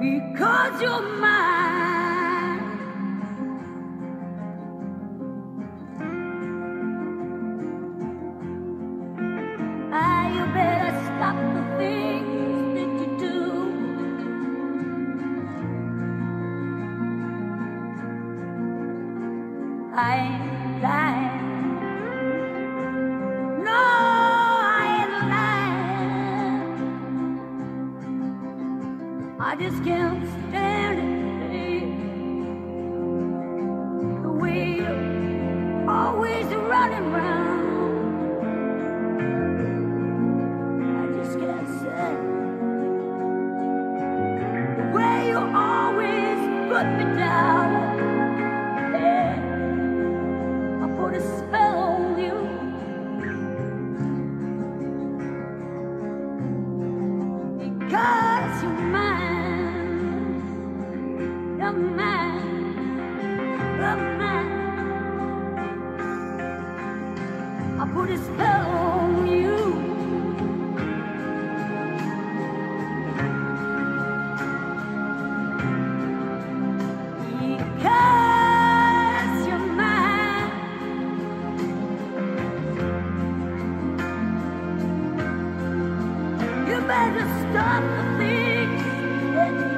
because you're mine. You better stop the things that you do. I ain't lying. No, I ain't lying. I just can't stand it. The way you're always running round. I just can't stand the way you always put me down. Yeah, I put a spell on you. Because you're mine, you're mine, you're mine. I put a spell on you. Because you're mine. You better stop the things that